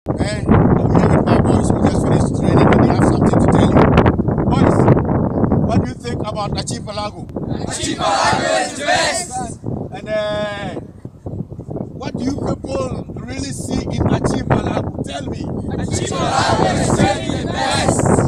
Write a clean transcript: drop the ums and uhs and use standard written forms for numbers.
I'm here with my boys who just finished training and they have something to tell you. Boys, what do you think about Archipalago? Archipalago is the best! And what do you people really see in Archipalago? Tell me. Archipalago is really the best!